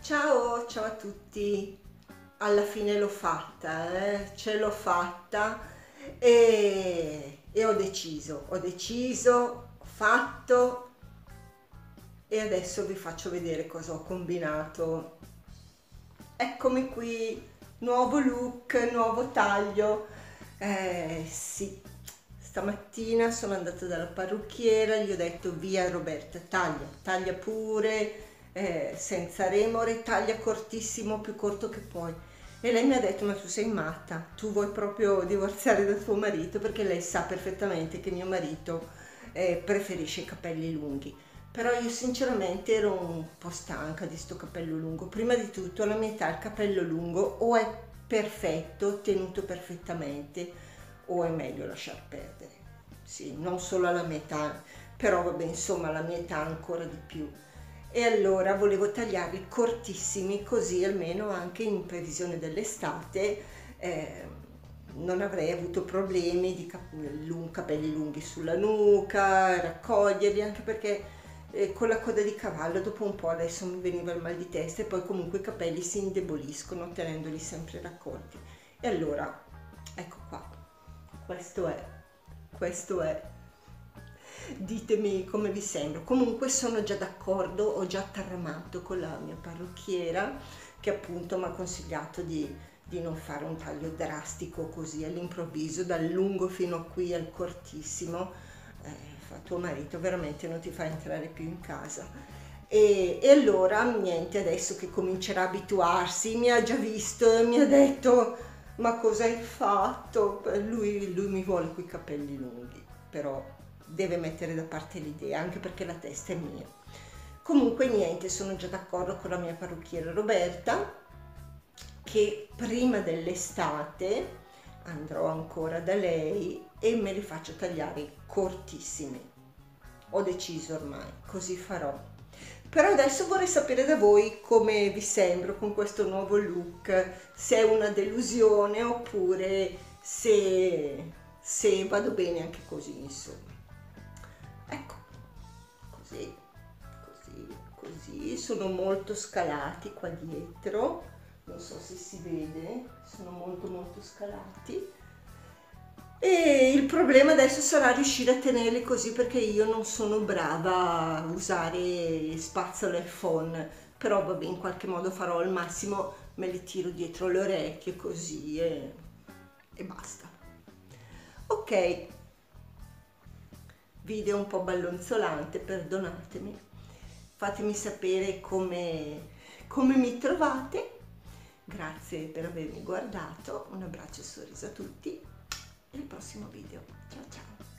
Ciao, ciao a tutti. Alla fine l'ho fatta, ce l'ho fatta e ho fatto e adesso vi faccio vedere cosa ho combinato. Eccomi qui, nuovo look, nuovo taglio. Sì, stamattina sono andata dalla parrucchiera, gli ho detto via Roberta, taglia, taglia pure, senza remore, taglia cortissimo, più corto che puoi. E lei mi ha detto, ma tu sei matta, tu vuoi proprio divorziare da tuo marito perché lei sa perfettamente che mio marito preferisce i capelli lunghi. Però io sinceramente ero un po' stanca di sto capello lungo. Prima di tutto alla mia età il capello lungo o è perfetto, tenuto perfettamente, o è meglio lasciar perdere. Sì, non solo alla mia età, però vabbè, insomma, alla mia età ancora di più. E allora volevo tagliarli cortissimi, così almeno anche in previsione dell'estate non avrei avuto problemi di capelli lunghi sulla nuca, raccoglierli, anche perché con la coda di cavallo dopo un po' adesso mi veniva il mal di testa e poi comunque i capelli si indeboliscono tenendoli sempre raccolti. E allora, ecco qua, questo è, questo è. Ditemi come vi sembra. Comunque sono già d'accordo, ho già taramato con la mia parrucchiera che appunto mi ha consigliato di non fare un taglio drastico così all'improvviso, dal lungo fino a qui al cortissimo. Fa tuo marito veramente non ti fa entrare più in casa. E allora niente, adesso che comincerà a abituarsi, mi ha già visto e mi ha detto ma cosa hai fatto? Lui mi vuole coi capelli lunghi, però deve mettere da parte l'idea, anche perché la testa è mia. Comunque niente, sono già d'accordo con la mia parrucchiera Roberta che prima dell'estate andrò ancora da lei e me li faccio tagliare cortissimi. Ho deciso ormai, così farò. Però adesso vorrei sapere da voi come vi sembro con questo nuovo look, se è una delusione oppure se vado bene anche così, insomma. Ecco, così, così, sono molto scalati qua dietro, non so se si vede, sono molto scalati. E il problema adesso sarà riuscire a tenerli così perché io non sono brava a usare spazzola e phon, però vabbè, in qualche modo farò al massimo, me li tiro dietro le orecchie così e basta. Ok, video un po' ballonzolante, perdonatemi. Fatemi sapere come mi trovate. Grazie per avermi guardato, un abbraccio e sorriso a tutti e al prossimo video. Ciao ciao!